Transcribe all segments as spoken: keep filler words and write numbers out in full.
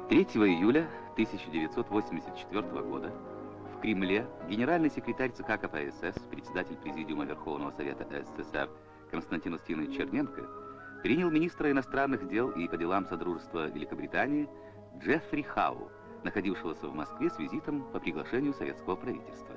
третьего июля тысяча девятьсот восемьдесят четвёртого года в Кремле генеральный секретарь ЦК КПСС, председатель Президиума Верховного Совета СССР Константин Устинович Черненко принял министра иностранных дел и по делам Содружества Великобритании Джеффри Хау, находившегося в Москве с визитом по приглашению советского правительства.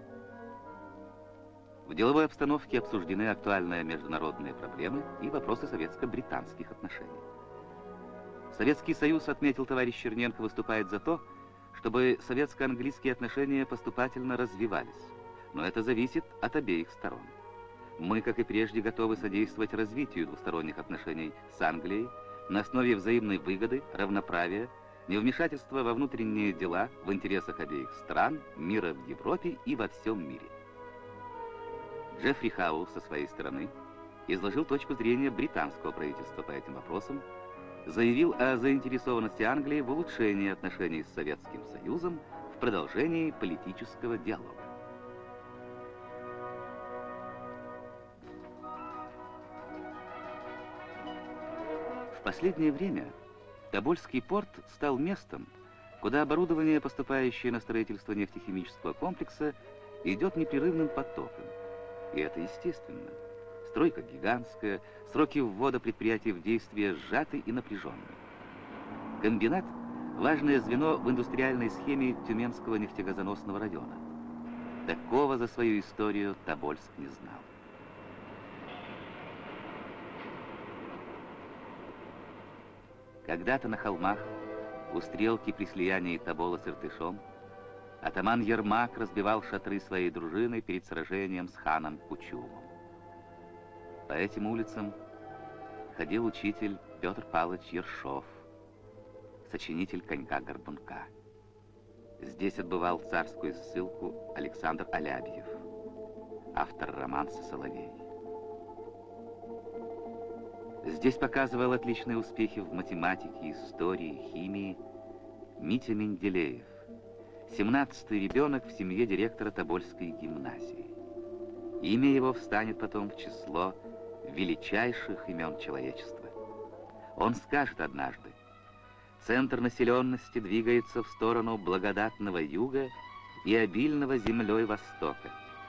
В деловой обстановке обсуждены актуальные международные проблемы и вопросы советско-британских отношений. Советский Союз, отметил товарищ Черненко, выступает за то, чтобы советско-английские отношения поступательно развивались. Но это зависит от обеих сторон. Мы, как и прежде, готовы содействовать развитию двусторонних отношений с Англией на основе взаимной выгоды, равноправия, невмешательства во внутренние дела в интересах обеих стран, мира в Европе и во всем мире. Джеффри Хау со своей стороны изложил точку зрения британского правительства по этим вопросам, заявил о заинтересованности Англии в улучшении отношений с Советским Союзом в продолжении политического диалога. В последнее время Тобольский порт стал местом, куда оборудование, поступающее на строительство нефтехимического комплекса, идет непрерывным потоком. И это естественно. Стройка гигантская, сроки ввода предприятий в действие сжаты и напряженны. Комбинат – важное звено в индустриальной схеме Тюменского нефтегазоносного района. Такого за свою историю Тобольск не знал. Когда-то на холмах, у стрелки при слиянии Тобола с Иртышом, атаман Ермак разбивал шатры своей дружины перед сражением с ханом Кучумом. По этим улицам ходил учитель Петр Павлович Ершов, сочинитель «Конька-горбунка». Здесь отбывал царскую ссылку Александр Алябьев, автор романса «Соловей». Здесь показывал отличные успехи в математике, истории, химии Митя Менделеев, семнадцатый ребенок в семье директора Тобольской гимназии. Имя его встанет потом в число величайших имен человечества. Он скажет однажды: центр населенности двигается в сторону благодатного юга и обильного землей востока.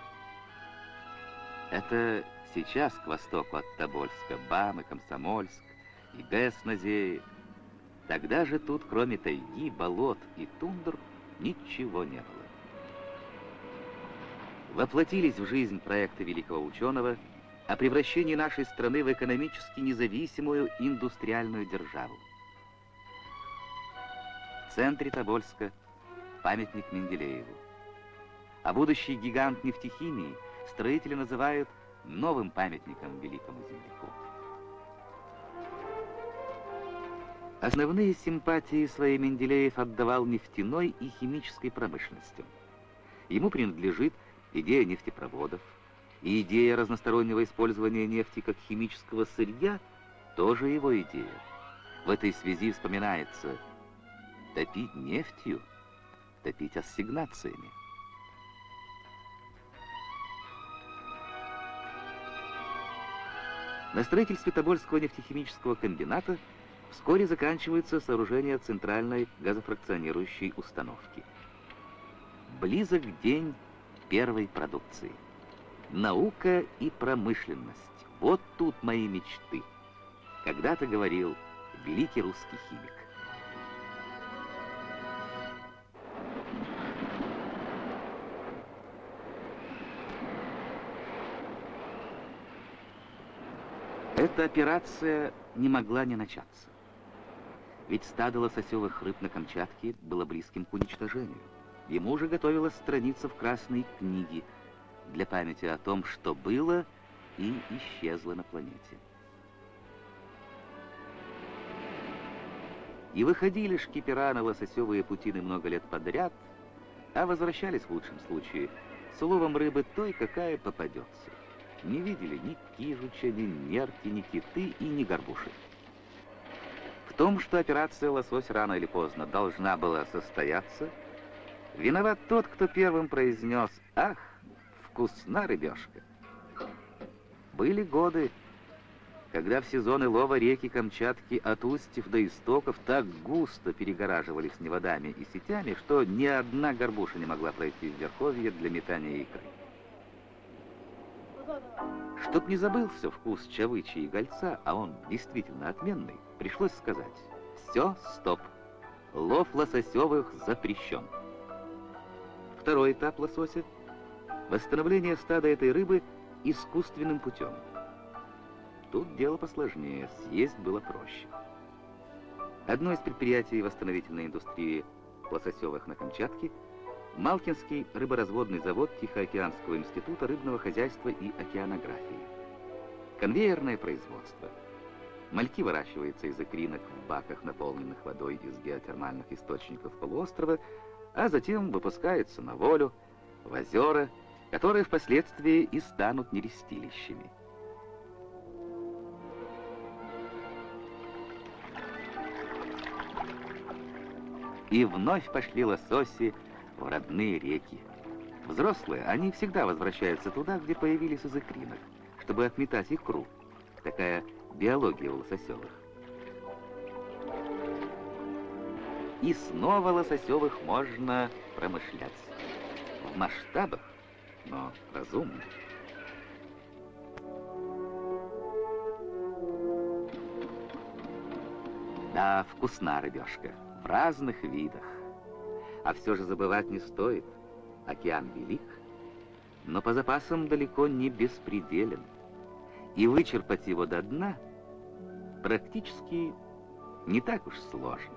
Это сейчас к востоку от Тобольска Бам и Комсомольск, и ГЭС надеет. Тогда же тут, кроме тайги, болот и тундр, ничего не было. Воплотились в жизнь проекты великого ученого о превращении нашей страны в экономически независимую индустриальную державу. В центре Тобольска памятник Менделееву. А будущий гигант нефтехимии строители называют новым памятником великому земляку. Основные симпатии свои Менделеев отдавал нефтяной и химической промышленностям. Ему принадлежит идея нефтепроводов, и идея разностороннего использования нефти как химического сырья тоже его идея. В этой связи вспоминается: топить нефтью, топить ассигнациями. На строительстве Тобольского нефтехимического комбината вскоре заканчивается сооружение центральной газофракционирующей установки. Близок день первой продукции. Наука и промышленность. Вот тут мои мечты. Когда-то говорил великий русский химик. Эта операция не могла не начаться. Ведь стадо лососевых рыб на Камчатке было близким к уничтожению. Ему уже готовилась страница в Красной книге для памяти о том, что было и исчезло на планете. И выходили шкипера на лососевые путины много лет подряд, а возвращались в лучшем случае с уловом рыбы той, какая попадется. Не видели ни кижуча, ни нерки, ни киты и ни горбуши. В том, что операция «Лосось» рано или поздно должна была состояться, виноват тот, кто первым произнес: «Ах, вкусна рыбешка!» Были годы, когда в сезоны лова реки Камчатки от устьев до истоков так густо перегораживались неводами и сетями, что ни одна горбуша не могла пройти в верховье для метания икры. Чтоб не забылся вкус чавычи и гольца, а он действительно отменный, пришлось сказать: все, стоп, лов лососевых запрещен. Второй этап лосося — восстановление стада этой рыбы искусственным путем. Тут дело посложнее, съесть было проще. Одно из предприятий восстановительной индустрии лососевых на Камчатке — Малкинский рыборазводный завод Тихоокеанского института рыбного хозяйства и океанографии. Конвейерное производство. Мальки выращиваются из икринок в баках, наполненных водой из геотермальных источников полуострова, а затем выпускаются на волю, в озера, которые впоследствии и станут нерестилищами. И вновь пошли лососи в родные реки. Взрослые, они всегда возвращаются туда, где появились из икринок, чтобы отметать икру. Такая биология у лососевых. И снова лососевых можно промышлять. В масштабах, но разумно. Да, вкусна рыбешка, в разных видах. А все же забывать не стоит. Океан велик, но по запасам далеко не беспределен. И вычерпать его до дна практически не так уж сложно.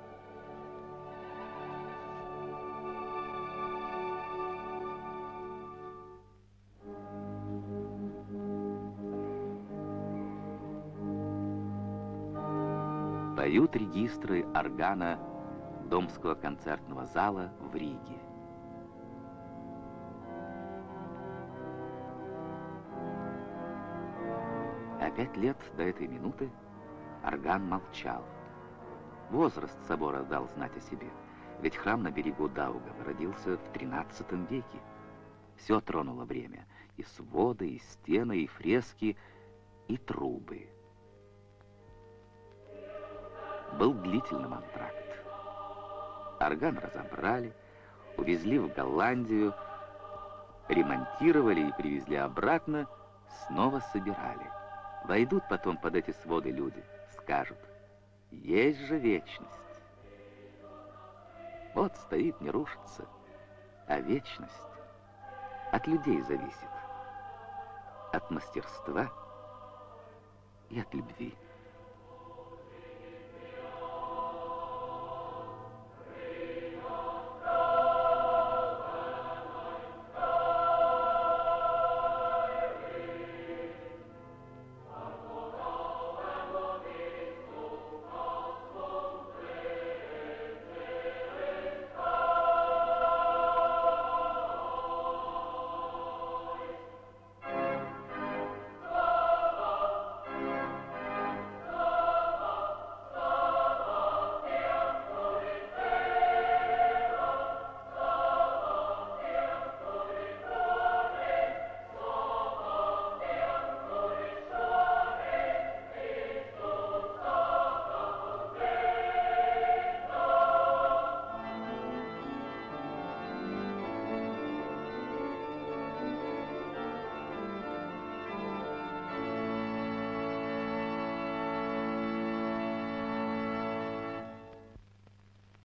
Поют регистры органа Домского концертного зала в Риге. А пять лет до этой минуты орган молчал. Возраст собора дал знать о себе, ведь храм на берегу Даугава родился в тринадцатом веке. Все тронуло время: и своды, и стены, и фрески, и трубы. Был длительным антракт. Орган разобрали, увезли в Голландию, ремонтировали и привезли обратно, снова собирали. Войдут потом под эти своды люди, скажут: есть же вечность. Вот стоит, не рушится, а вечность от людей зависит, от мастерства и от любви.